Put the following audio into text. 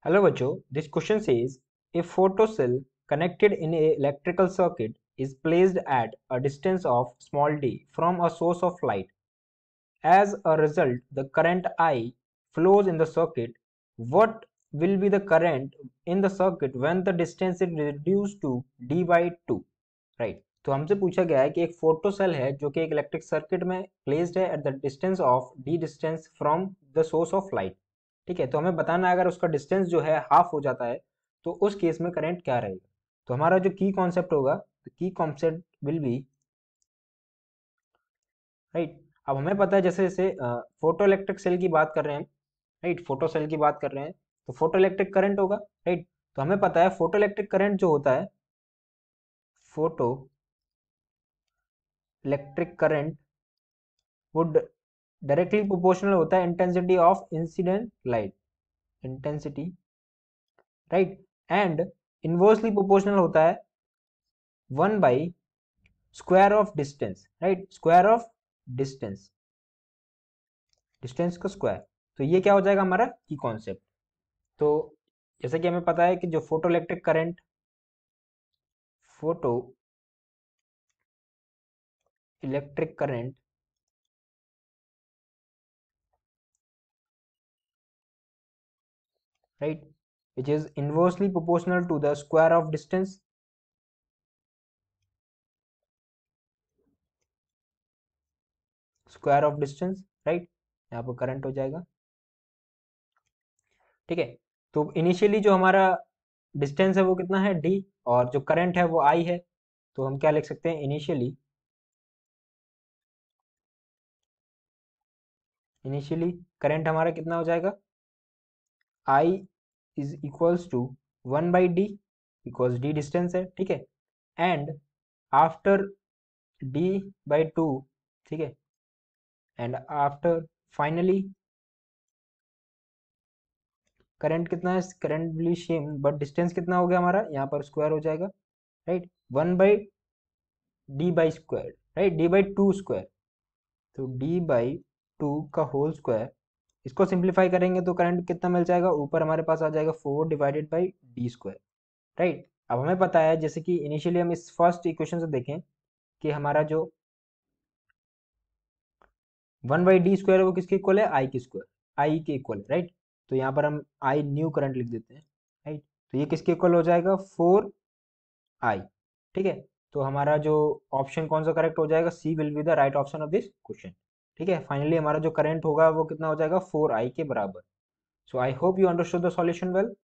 Hello बच्चों, this question says a photocell connected in a electrical circuit is placed at a distance of small d from a source of light. As a result, the current I flows in the circuit. What will be the current in the circuit when the distance is reduced to d by 2? Right. तो हमसे पूछा गया है कि एक photo cell है जो कि एक इलेक्ट्रिक सर्किट में प्लेस्ड है at the distance of D distance from the source of light. ठीक है, तो हमें बताना है अगर उसका डिस्टेंस जो है हाफ हो जाता है तो उस केस में करंट क्या रहेगा। तो हमारा जो की कॉन्सेप्ट होगा, की कॉन्सेप्ट विल बी राइट। अब हमें पता है जैसे जैसे फोटो इलेक्ट्रिक सेल की बात कर रहे हैं, राइट, फोटो सेल की बात कर रहे हैं तो फोटो इलेक्ट्रिक करंट होगा, राइट। तो हमें पता है फोटो इलेक्ट्रिक करंट जो होता है, photo electric current would directly proportional होता है intensity of incident light, intensity, right, and inversely proportional होता है 1 by square of distance, right, square of distance, distance का स्क्वायर। तो ये क्या हो जाएगा हमारा की कॉन्सेप्ट। तो जैसे कि हमें पता है कि जो photo electric current, photo electric current right which is inversely proportional to the square of distance, square of distance, right. यहाँ पर करंट हो जाएगा, ठीक है। तो इनिशियली जो हमारा डिस्टेंस है वो कितना है डी, और जो करंट है वो आई है। तो हम क्या लिख सकते हैं, इनिशियली करंट हमारा कितना हो जाएगा, I is equals to 1/d, because D distance है, ठीक है, एंड आफ्टर d/2, ठीक है, एंड आफ्टर फाइनली करंट कितना है, करंट भी सेम बट डिस्टेंस कितना हो गया हमारा, यहाँ पर स्क्वायर हो जाएगा, राइट, 1/d/स्क्वायर, राइट, d/2 स्क्वायर। तो d/2 का होल स्क्वायर, इसको सिंप्लीफाई करेंगे तो करंट कितना मिल जाएगा, ऊपर हमारे पास आ जाएगा 4/d², राइट। अब हमें पता है जैसे कि इनिशियली हम इस फर्स्ट इक्वेशन से देखें कि हमारा जो 1/d² है वो किसके इक्वल है, आई के स्क्वायर, आई के इक्वल है, राइट। तो यहाँ पर हम आई न्यू करंट लिख देते हैं, राइट। तो ये किसके इक्वल हो जाएगा, 4i, ठीक है। तो हमारा जो ऑप्शन कौन सा करेक्ट हो जाएगा, C will be the right option of this question, ठीक है। फाइनली हमारा जो करंट होगा वो कितना हो जाएगा, 4i के बराबर। So I hope you understood the solution well.